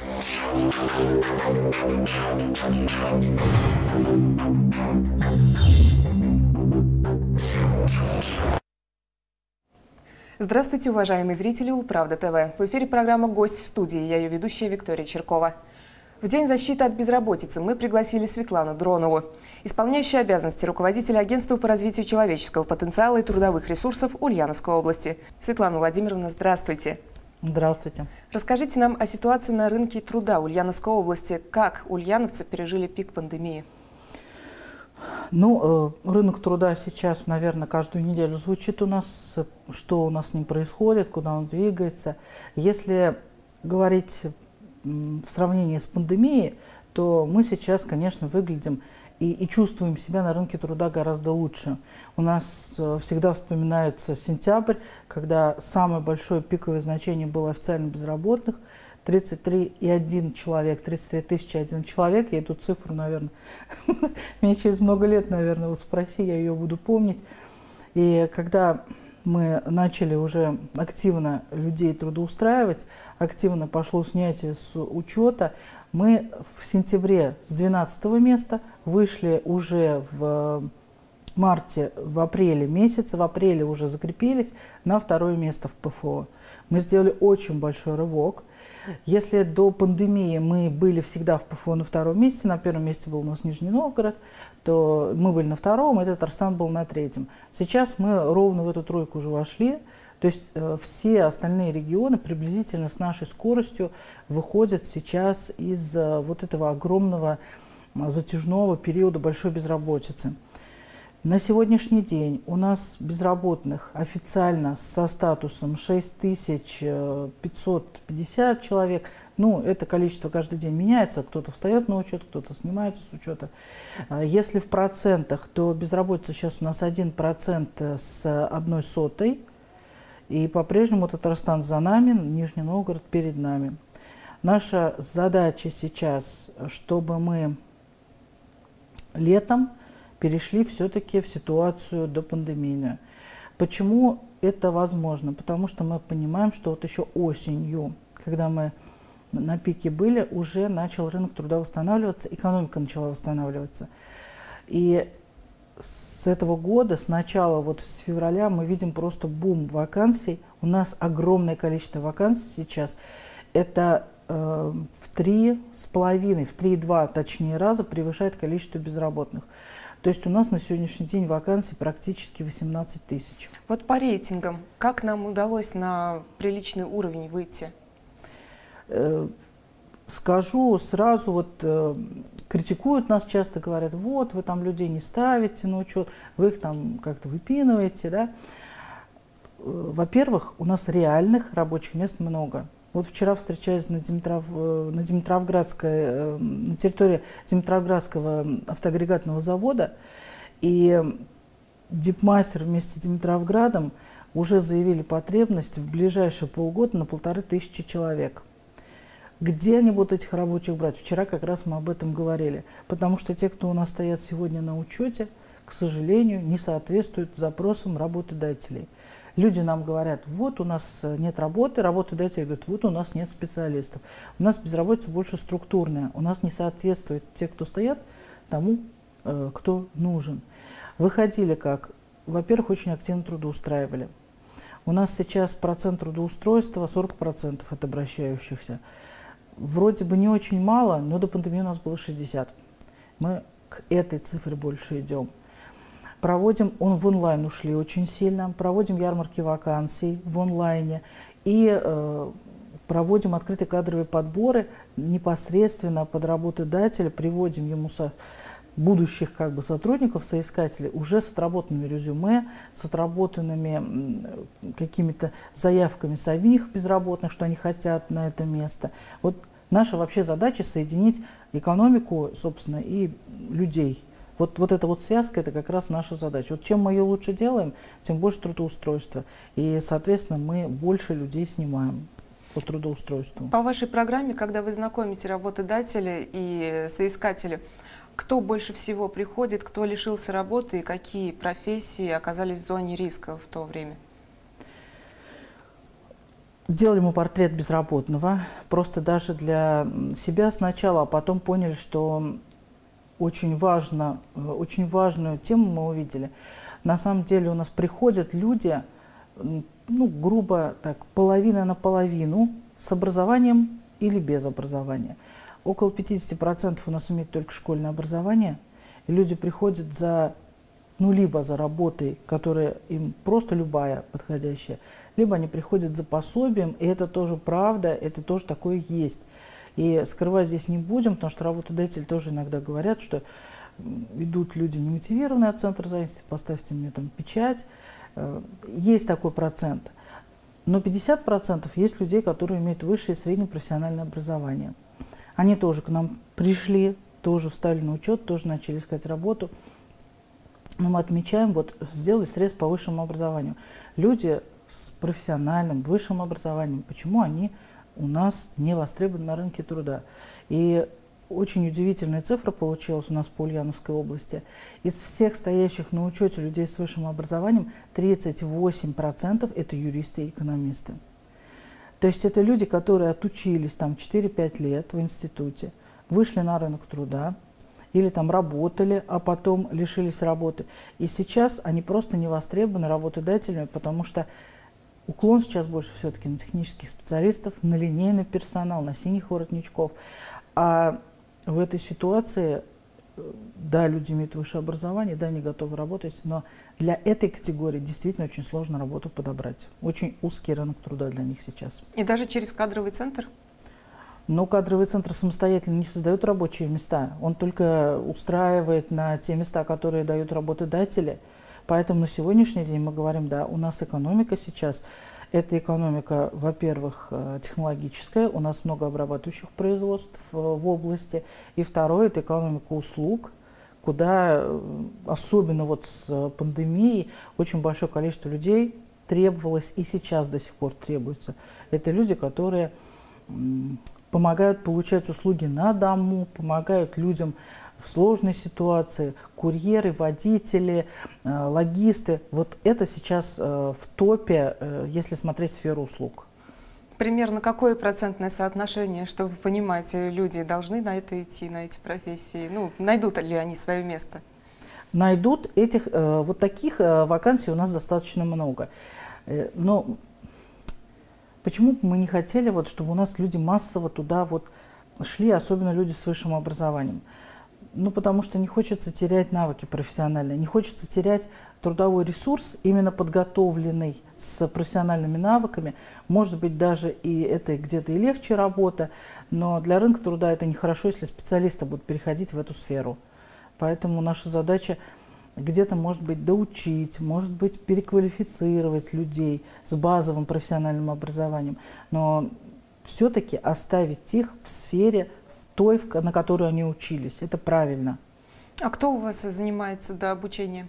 Здравствуйте, уважаемые зрители Улправда ТВ. В эфире программа «Гость в студии». Я ее ведущая Виктория Черкова. В День защиты от безработицы мы пригласили Светлану Дронову, исполняющую обязанности руководителя Агентства по развитию человеческого потенциала и трудовых ресурсов Ульяновской области. Светлана Владимировна, здравствуйте. Здравствуйте. Расскажите нам о ситуации на рынке труда Ульяновской области. Как ульяновцы пережили пик пандемии? Ну, рынок труда сейчас, наверное, каждую неделю звучит у нас, что у нас с ним происходит, куда он двигается. Если говорить в сравнении с пандемией, то мы сейчас, конечно, выглядим и чувствуем себя на рынке труда гораздо лучше. У нас всегда вспоминается сентябрь, когда самое большое пиковое значение было официально безработных. 33,1 человек, 33 тысячи 1 человек. Я эту цифру, наверное, мне через много лет, наверное, вот спроси, я ее буду помнить. И когда мы начали уже активно людей трудоустраивать, активно пошло снятие с учета, мы в сентябре с 12 места вышли уже в марте, в апреле месяце, в апреле уже закрепились на 2 место в ПФО. Мы сделали очень большой рывок. Если до пандемии мы были всегда в ПФО на 2 месте, на 1 месте был у нас Нижний Новгород, то мы были на 2-м, и Татарстан был на 3-м. Сейчас мы ровно в эту тройку уже вошли. То есть все остальные регионы приблизительно с нашей скоростью выходят сейчас из вот этого огромного затяжного периода большой безработицы. На сегодняшний день у нас безработных официально со статусом 6550 человек. Ну, это количество каждый день меняется. Кто-то встает на учет, кто-то снимается с учета. Если в процентах, то безработица сейчас у нас 1% с 0,01. И по-прежнему Татарстан за нами, Нижний Новгород перед нами. Наша задача сейчас, чтобы мы летом перешли все-таки в ситуацию допандемийную. Почему это возможно? Потому что мы понимаем, что вот еще осенью, когда мы на пике были, уже начал рынок труда восстанавливаться, экономика начала восстанавливаться. И с этого года, с начала, вот с февраля, мы видим просто бум вакансий. У нас огромное количество вакансий сейчас. Это в 3,5, в 3,2 точнее раза превышает количество безработных. То есть у нас на сегодняшний день вакансий практически 18 тысяч. Вот по рейтингам, как нам удалось на приличный уровень выйти? Скажу сразу, вот критикуют нас часто, говорят, вот вы там людей не ставите на учет, вы их там как-то выпинываете, да. Во-первых, у нас реальных рабочих мест много. Вот вчера встречались на территории Димитровградского автоагрегатного завода, и Дипмастер вместе с Димитровградом уже заявили потребность в ближайшие полгода на 1500 человек. Где они будут этих рабочих брать? Вчера как раз мы об этом говорили. Потому что те, кто у нас стоят сегодня на учете, к сожалению, не соответствуют запросам работодателей. Люди нам говорят, вот у нас нет работы, работодатели говорят, вот у нас нет специалистов. У нас безработица больше структурная, у нас не соответствует те, кто стоят, тому, кто нужен. Выходили как? Во-первых, очень активно трудоустраивали. У нас сейчас процент трудоустройства 40% от обращающихся. Вроде бы не очень мало, но до пандемии у нас было 60%. Мы к этой цифре больше идем. Проводим, в онлайн ушли очень сильно, проводим ярмарки вакансий в онлайне и проводим открытые кадровые подборы непосредственно под работодателя, приводим ему будущих как бы сотрудников, соискателей уже с отработанными резюме, с отработанными какими-то заявками самих безработных, что они хотят на это место. Вот наша вообще задача соединить экономику, собственно, и людей. Вот эта вот связка, это как раз наша задача. Вот чем мы ее лучше делаем, тем больше трудоустройства. И, соответственно, мы больше людей снимаем по трудоустройству. По вашей программе, когда вы знакомите работодателя и соискателя, кто больше всего приходит, кто лишился работы и какие профессии оказались в зоне риска в то время? делали ему портрет безработного, просто даже для себя сначала, а потом поняли, что очень важную тему мы увидели. На самом деле у нас приходят люди, ну, грубо так, половина на половину, с образованием или без образования. Около 50% у нас имеют только школьное образование. И люди приходят за, ну, либо за работой, которая им просто любая подходящая, либо они приходят за пособием, и это тоже правда, это тоже такое есть. И скрывать здесь не будем, потому что работодатели тоже иногда говорят, что идут люди немотивированные от центра занятости, поставьте мне там печать. Есть такой процент. Но 50% есть людей, которые имеют высшее и среднее профессиональное образование. Они тоже к нам пришли, тоже встали на учет, тоже начали искать работу. Но мы отмечаем, вот сделали срез по высшему образованию. Люди с профессиональным высшим образованием, почему они у нас не востребованы на рынке труда? И очень удивительная цифра получилась у нас по Ульяновской области. Из всех стоящих на учете людей с высшим образованием 38% это юристы и экономисты. То есть это люди, которые отучились там 4-5 лет в институте, вышли на рынок труда или там работали, а потом лишились работы. И сейчас они просто не востребованы работодателями, потому что уклон сейчас больше все-таки на технических специалистов, на линейный персонал, на синих воротничков. А в этой ситуации, да, люди имеют высшее образование, да, они готовы работать, но для этой категории действительно очень сложно работу подобрать. Очень узкий рынок труда для них сейчас. И даже через кадровый центр? Но кадровый центр самостоятельно не создает рабочие места. Он только устраивает на те места, которые дают работодатели. Поэтому на сегодняшний день мы говорим, да, у нас экономика сейчас. Это экономика, во-первых, технологическая, у нас много обрабатывающих производств в области. И второе, это экономика услуг, куда, особенно вот с пандемией, очень большое количество людей требовалось и сейчас до сих пор требуется. Это люди, которые помогают получать услуги на дому, помогают людям в сложной ситуации, курьеры, водители, логисты. Вот это сейчас в топе, если смотреть сферу услуг. Примерно какое процентное соотношение, чтобы понимать, люди должны на это идти, на эти профессии? Ну, найдут ли они свое место? Найдут. Вот таких вакансий у нас достаточно много. Но почему бы мы не хотели, вот, чтобы у нас люди массово туда вот шли, особенно люди с высшим образованием? Ну, потому что не хочется терять навыки профессиональные, не хочется терять трудовой ресурс, именно подготовленный с профессиональными навыками. Может быть, даже и это где-то и легче работа, но для рынка труда это нехорошо, если специалисты будут переходить в эту сферу. Поэтому наша задача где-то, может быть, доучить, может быть, переквалифицировать людей с базовым профессиональным образованием, но все-таки оставить их в сфере той, на которую они учились. Это правильно. А кто у вас занимается до обучения?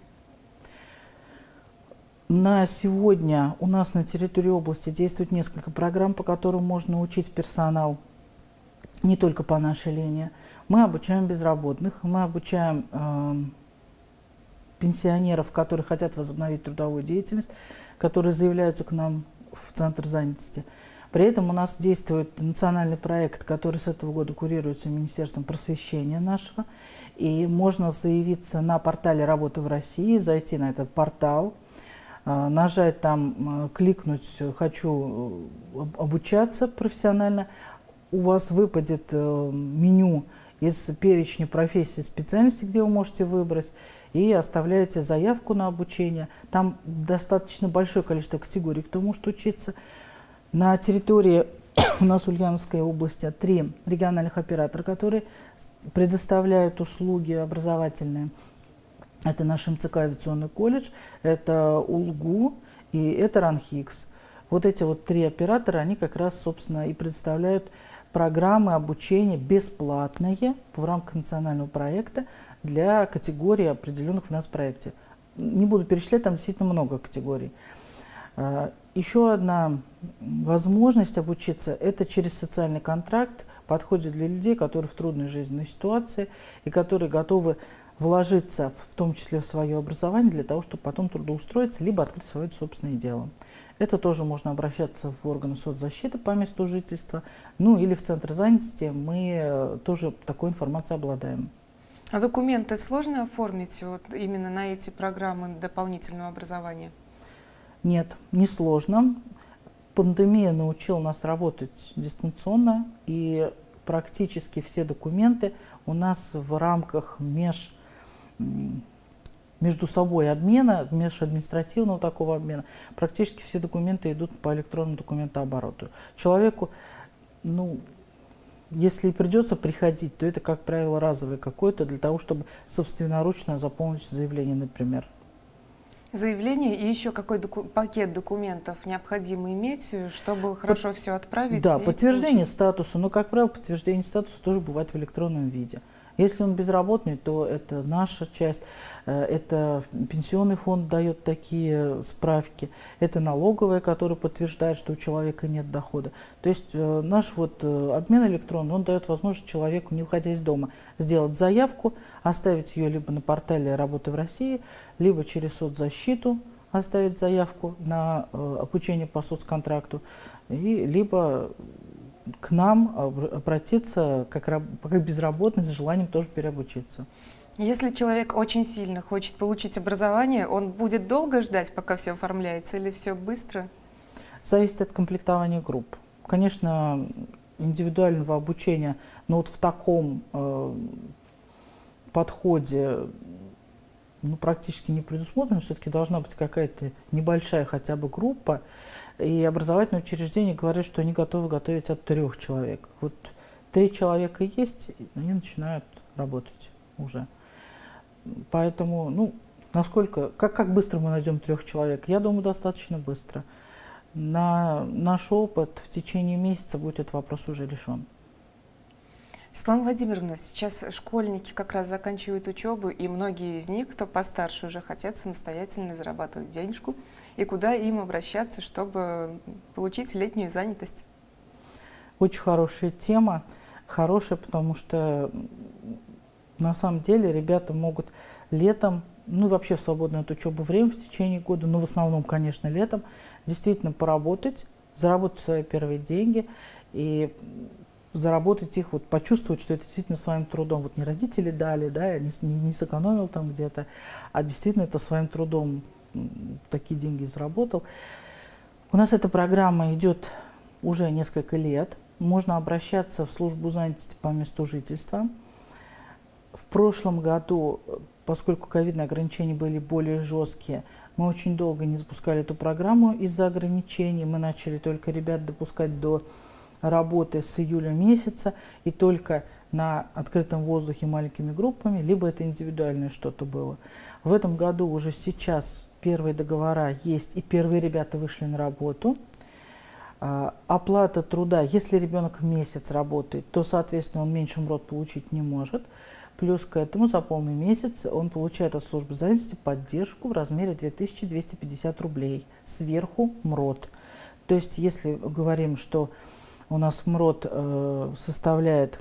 На сегодня у нас на территории области действует несколько программ, по которым можно учить персонал не только по нашей линии. Мы обучаем безработных, мы обучаем пенсионеров, которые хотят возобновить трудовую деятельность, которые заявляются к нам в Центр занятости. При этом у нас действует национальный проект, который с этого года курируется Министерством просвещения нашего. И можно заявиться на портале «Работа в России», зайти на этот портал, нажать там, кликнуть «Хочу обучаться профессионально». У вас выпадет меню из перечня профессий и специальностей, где вы можете выбрать, и оставляете заявку на обучение. Там достаточно большое количество категорий, кто может учиться. На территории у нас в Ульяновской области 3 региональных оператора, которые предоставляют услуги образовательные. Это наш МЦК «Авиационный колледж», это УЛГУ и это РАНХИКС. Вот эти вот 3 оператора, они как раз, собственно, и предоставляют программы обучения бесплатные в рамках национального проекта для категорий, определенных в нас в проекте. Не буду перечислять, там действительно много категорий. Еще одна возможность обучиться – это через социальный контракт, подходит для людей, которые в трудной жизненной ситуации и которые готовы вложиться, в том числе в свое образование, для того, чтобы потом трудоустроиться, либо открыть свое собственное дело. Это тоже можно обращаться в органы соцзащиты по месту жительства, ну или в центр занятости, мы тоже такой информацией обладаем. А документы сложно оформить вот именно на эти программы дополнительного образования? Нет, не сложно. Пандемия научила нас работать дистанционно, и практически все документы у нас в рамках между собой обмена, межадминистративного такого обмена, практически все документы идут по электронному документообороту. Человеку, ну, если и придется приходить, то это, как правило, разовое какое-то для того, чтобы собственноручно заполнить заявление, например. Заявление и еще какой пакет документов необходимо иметь, чтобы хорошо все отправить? Да, подтверждение статуса, но, как правило, подтверждение статуса тоже бывает в электронном виде. Если он безработный, то это наша часть, это пенсионный фонд дает такие справки, это налоговая, которая подтверждает, что у человека нет дохода. То есть наш вот обмен электронный, он дает возможность человеку, не выходя из дома, сделать заявку, оставить ее либо на портале «Работы в России», либо через соцзащиту оставить заявку на обучение по соцконтракту, либо к нам обратиться как безработный с желанием тоже переобучиться. Если человек очень сильно хочет получить образование, он будет долго ждать, пока все оформляется, или все быстро? Зависит от комплектования групп. Конечно, индивидуального обучения, но вот в таком подходе практически не предусмотрено. Все-таки должна быть какая-то небольшая хотя бы группа. И образовательные учреждения говорят, что они готовы готовить от 3 человек. Вот 3 человека есть, они начинают работать уже. Поэтому, как быстро мы найдем 3 человек? Я думаю, достаточно быстро. На наш опыт в течение месяца будет этот вопрос уже решен. Светлана Владимировна, сейчас школьники как раз заканчивают учебу, и многие из них, кто постарше, уже хотят самостоятельно зарабатывать денежку. И куда им обращаться, чтобы получить летнюю занятость? Очень хорошая тема. Хорошая, потому что на самом деле ребята могут летом, вообще в свободное от учебы время в течение года, в основном, конечно, летом, действительно поработать, заработать свои первые деньги и заработать их, почувствовать, что это действительно своим трудом. Вот не родители дали, да, я не сэкономил там где-то, а действительно это своим трудом такие деньги заработал. У нас эта программа идет уже несколько лет. Можно обращаться в службу занятости по месту жительства. В прошлом году, поскольку ковидные ограничения были более жесткие, мы очень долго не запускали эту программу из-за ограничений. Мы начали только ребят допускать до работы с июля месяца, и только на открытом воздухе маленькими группами, либо это индивидуальное что-то было. В этом году уже сейчас первые договора есть, и первые ребята вышли на работу. Оплата труда, если ребенок месяц работает, то, соответственно, он меньше МРОТ получить не может. Плюс к этому за полный месяц он получает от службы занятости поддержку в размере 2250 рублей, сверху МРОТ. То есть, если говорим, что у нас МРОТ составляет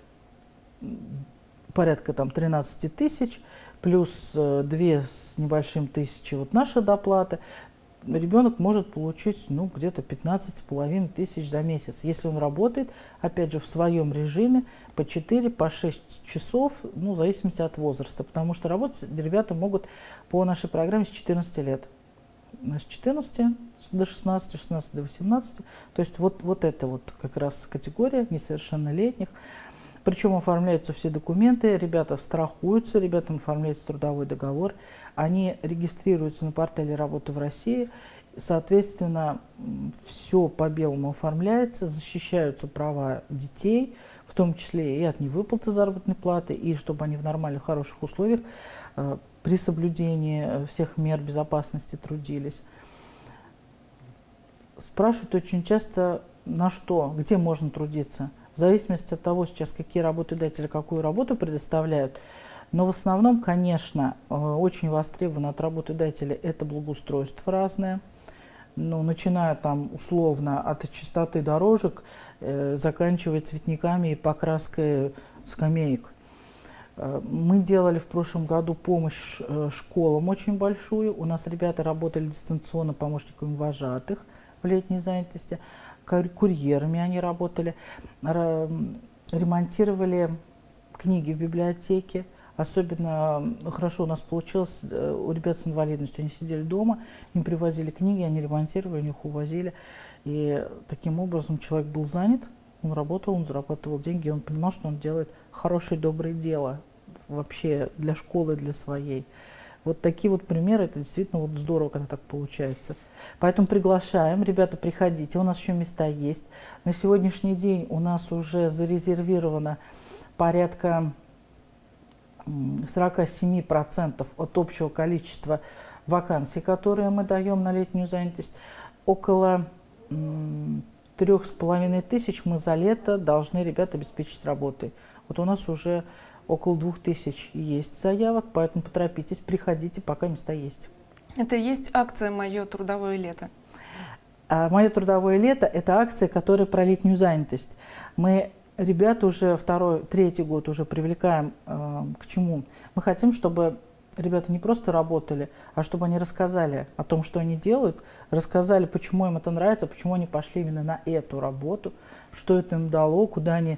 порядка 13 тысяч, плюс 2 с небольшим тысячи наша доплата, ребенок может получить где-то 15,5 тысяч за месяц. Если он работает, опять же, в своем режиме по 4, по 6 часов, в зависимости от возраста, потому что работать ребята могут по нашей программе с 14 лет. С 14 до 16, 16 до 18. То есть вот это как раз категория несовершеннолетних. Причем оформляются все документы, ребята страхуются, ребятам оформляется трудовой договор, они регистрируются на портале «Работы в России», соответственно, все по белому оформляется, защищаются права детей, в том числе и от невыплаты заработной платы, и чтобы они в нормальных, хороших условиях при соблюдении всех мер безопасности трудились. Спрашивают очень часто, на что, где можно трудиться. В зависимости от того, сейчас какие работодатели какую работу предоставляют. Но в основном, конечно, очень востребовано от работодателей это благоустройство разное. Начиная условно от чистоты дорожек, заканчивая цветниками и покраской скамеек. Мы делали в прошлом году помощь школам очень большую. У нас ребята работали дистанционно помощниками вожатых в летней занятости, курьерами они работали, ремонтировали книги в библиотеке. Особенно хорошо у нас получилось у ребят с инвалидностью. Они сидели дома, им привозили книги, они ремонтировали, они их увозили. И таким образом человек был занят, он работал, он зарабатывал деньги, он понимал, что он делает хорошее, доброе дело вообще для школы, для своей. Вот такие вот примеры, это действительно вот здорово, когда так получается. Поэтому приглашаем, ребята, приходите, у нас еще места есть. На сегодняшний день у нас уже зарезервировано порядка 47% от общего количества вакансий, которые мы даем на летнюю занятость. Около 3500 мы за лето должны ребят обеспечить работой. Вот у нас уже около 2000 есть заявок, поэтому поторопитесь, приходите, пока места есть. Это и есть акция «Мое трудовое лето»? «Мое трудовое лето» – это акция, которая про летнюю занятость. Мы ребят уже третий год уже привлекаем к чему? Мы хотим, чтобы ребята не просто работали, а чтобы они рассказали о том, что они делают, рассказали, почему им это нравится, почему они пошли именно на эту работу, что это им дало, куда они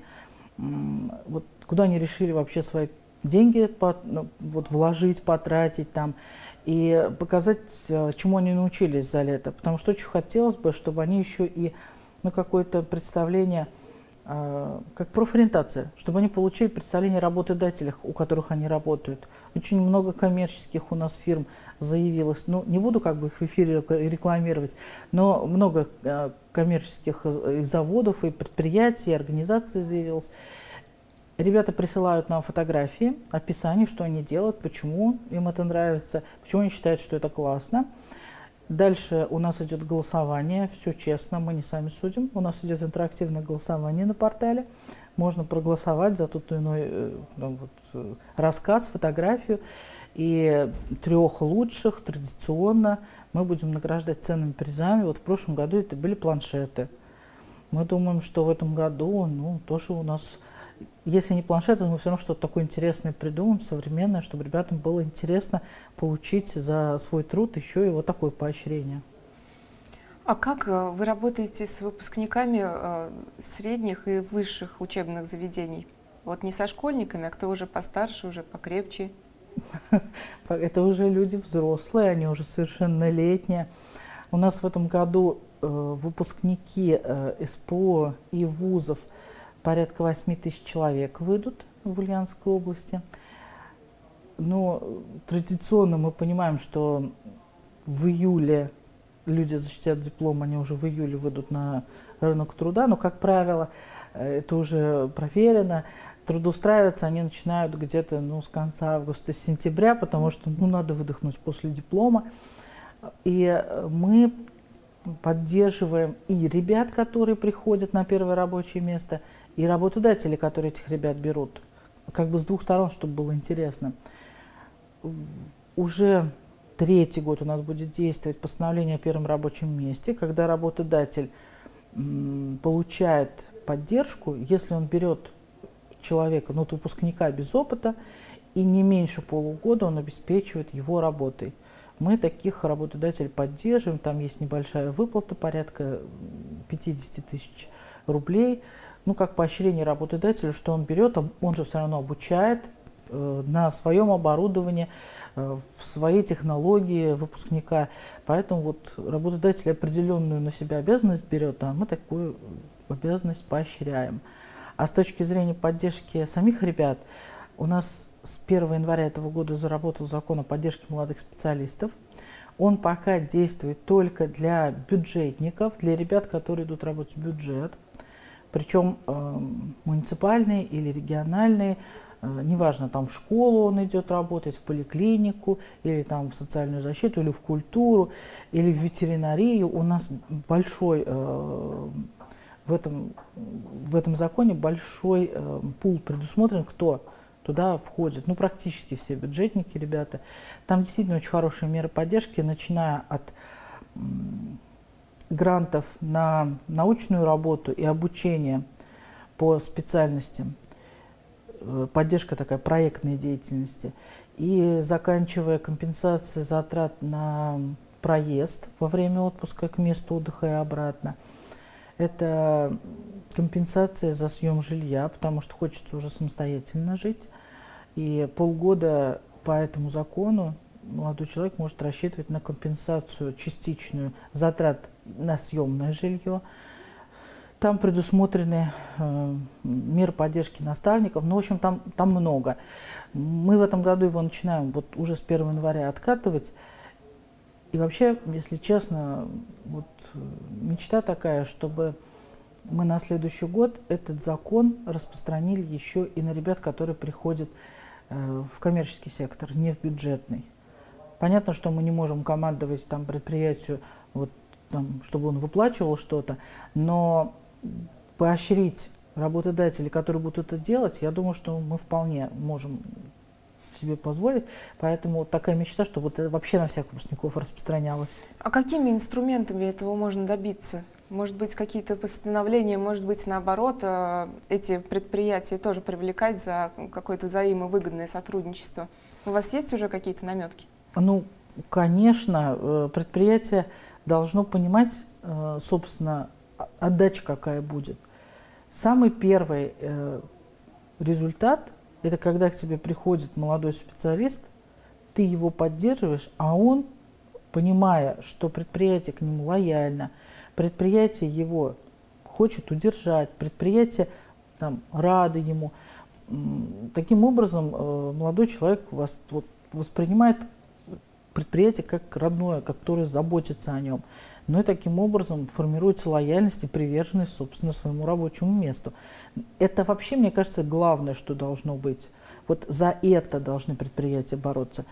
решили вообще свои деньги вложить, потратить там, и показать, чему они научились за лето. Потому что очень хотелось бы, чтобы они еще и какое-то представление, как профориентация, чтобы они получили представление о работодателях, у которых они работают. Очень много коммерческих у нас фирм заявилось, не буду их в эфире рекламировать, но много коммерческих заводов, и предприятий, и организаций заявилось. Ребята присылают нам фотографии, описание, что они делают, почему им это нравится, почему они считают, что это классно. Дальше у нас идет голосование, все честно, мы не сами судим. У нас идет интерактивное голосование на портале. Можно проголосовать за тот или иной рассказ, фотографию. И 3 лучших традиционно мы будем награждать ценными призами. Вот в прошлом году это были планшеты. Мы думаем, что в этом году тоже у нас, если не планшеты, мы все равно что-то такое интересное придумаем, современное, чтобы ребятам было интересно получить за свой труд еще и вот такое поощрение. А как вы работаете с выпускниками средних и высших учебных заведений? Вот не со школьниками, а кто уже постарше, уже покрепче? Это уже люди взрослые, они уже совершеннолетние. У нас в этом году выпускники СПО и вузов порядка 8000 человек выйдут в Ульяновской области. Но традиционно мы понимаем, что в июле люди защитят диплом, они уже в июле выйдут на рынок труда. Но, как правило, это уже проверено. Трудоустраиваться они начинают где-то с конца августа, с сентября, потому что надо выдохнуть после диплома. И мы поддерживаем и ребят, которые приходят на первое рабочее место, и работодатели, которые этих ребят берут. С двух сторон, чтобы было интересно. Уже 3-й год у нас будет действовать постановление о первом рабочем месте, когда работодатель получает поддержку, если он берет человека, выпускника без опыта, и не меньше полугода он обеспечивает его работой. Мы таких работодателей поддерживаем, там есть небольшая выплата, порядка 50 000 рублей, как поощрение работодателю, что он берет, он же все равно обучает на своем оборудовании, в своей технологии выпускника. Поэтому работодатель определенную на себя обязанность берет, а мы такую обязанность поощряем. А с точки зрения поддержки самих ребят, у нас с 1 января этого года заработал закон о поддержке молодых специалистов. Он пока действует только для бюджетников, для ребят, которые идут работать в бюджет. Причем муниципальные или региональные, неважно, там в школу он идет работать, в поликлинику, или там в социальную защиту, или в культуру, или в ветеринарию. У нас большой, в этом законе большой пул предусмотрен, кто туда входит. Практически все бюджетники, ребята. Там действительно очень хорошие меры поддержки, начиная от грантов на научную работу и обучение по специальностям, поддержка такая проектной деятельности, и заканчивая компенсацией затрат на проезд во время отпуска к месту отдыха и обратно. Это компенсация за съем жилья, потому что хочется уже самостоятельно жить. И полгода по этому закону молодой человек может рассчитывать на компенсацию частичную затрат на съемное жилье. Там предусмотрены меры поддержки наставников. Ну, в общем, там много. Мы в этом году его начинаем вот уже с 1 января откатывать. И вообще, если честно, вот мечта такая, чтобы мы на следующий год этот закон распространили еще и на ребят, которые приходят в коммерческий сектор, не в бюджетный. Понятно, что мы не можем командовать там предприятию, вот, там, чтобы он выплачивал что-то, но поощрить работодателей, которые будут это делать, я думаю, что мы вполне можем себе позволить. Поэтому вот такая мечта, чтобы это вообще на всех выпускников распространялось. А какими инструментами этого можно добиться? Может быть, какие-то постановления, может быть, наоборот, эти предприятия тоже привлекать за какое-то взаимовыгодное сотрудничество? У вас есть уже какие-то наметки? Ну, конечно, предприятие должно понимать, собственно, отдача какая будет. Самый первый результат – это когда к тебе приходит молодой специалист, ты его поддерживаешь, а он, понимая, что предприятие к нему лояльно, предприятие его хочет удержать, предприятие там, рады ему. Таким образом, молодой человек вас вот, воспринимает предприятие как родное, которое заботится о нем. Ну и таким образом формируется лояльность и приверженность, собственно, своему рабочему месту. Это вообще, мне кажется, главное, что должно быть. Вот за это должны предприятия бороться.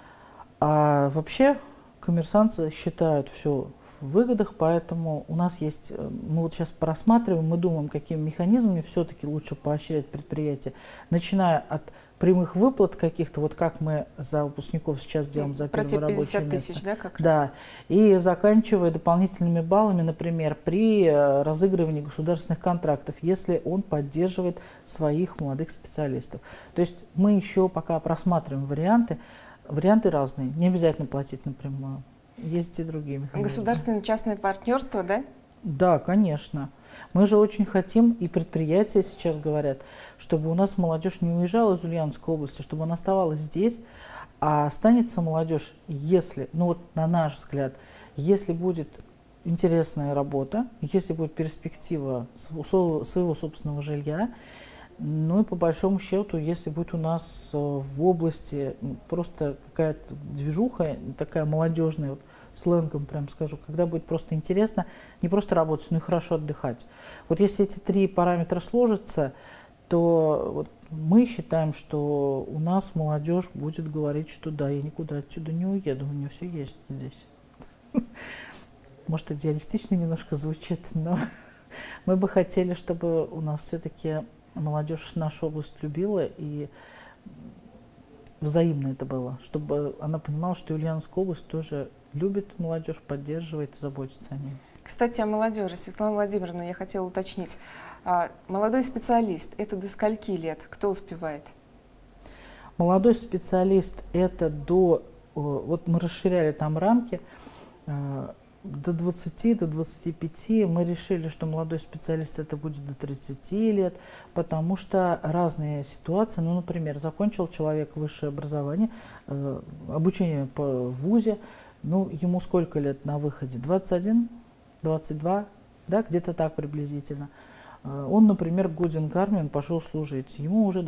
А вообще коммерсанты считают все в выгодах, поэтому у нас есть, мы вот сейчас просматриваем, мы думаем, какими механизмами все-таки лучше поощрять предприятия, начиная от прямых выплат каких-то, вот как мы за выпускников сейчас делаем за первое рабочее место. 50 тысяч, да, как раз? Да, и заканчивая дополнительными баллами, например, при разыгрывании государственных контрактов, если он поддерживает своих молодых специалистов. То есть мы еще пока просматриваем варианты, варианты разные, не обязательно платить напрямую. Есть и другие механизмы. Государственное частное партнерство, да? Да, конечно. Мы же очень хотим, и предприятия сейчас говорят, чтобы у нас молодежь не уезжала из Ульяновской области, чтобы она оставалась здесь, а останется молодежь, если, ну вот на наш взгляд, если будет интересная работа, если будет перспектива своего собственного жилья, ну и по большому счету, если будет у нас в области просто какая-то движуха, такая молодежная, вот, сленгом прям скажу, когда будет просто интересно не просто работать, но и хорошо отдыхать. Вот если эти три параметра сложатся, то вот мы считаем, что у нас молодежь будет говорить, что да, я никуда отсюда не уеду, у меня все есть здесь. Может, идеалистично немножко звучит, но мы бы хотели, чтобы у нас все-таки молодежь нашу область любила и взаимно это было, чтобы она понимала, что Ульяновская область тоже любит молодежь, поддерживает и заботится о ней. Кстати, о молодежи. Светлана Владимировна, я хотела уточнить. Молодой специалист – это до скольки лет? Кто успевает? Молодой специалист – это до… Вот мы расширяли там рамки. До 20, до 25 мы решили, что молодой специалист это будет до 30 лет, потому что разные ситуации, ну, например, закончил человек высшее образование, обучение в вузе, ну, ему сколько лет на выходе? 21, 22, да, где-то так приблизительно. Он, например, годен к армии, он пошел служить, ему уже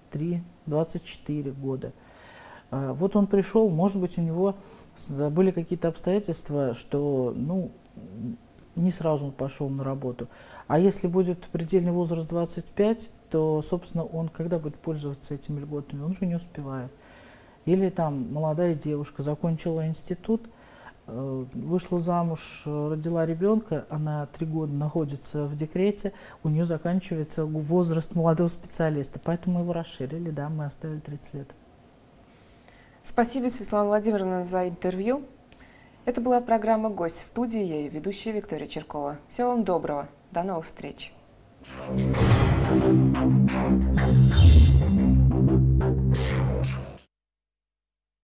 23-24 года. Вот он пришел, может быть, у него были какие-то обстоятельства, что, ну, не сразу он пошел на работу. А если будет предельный возраст 25, то, собственно, он когда будет пользоваться этими льготами? Он же не успевает. Или там молодая девушка закончила институт, вышла замуж, родила ребенка, она 3 года находится в декрете, у нее заканчивается возраст молодого специалиста. Поэтому мы его расширили, да, мы оставили 30 лет. Спасибо, Светлана Владимировна, за интервью. Это была программа «Гость» в студии, я ее ведущая Виктория Черкова. Всего вам доброго, до новых встреч.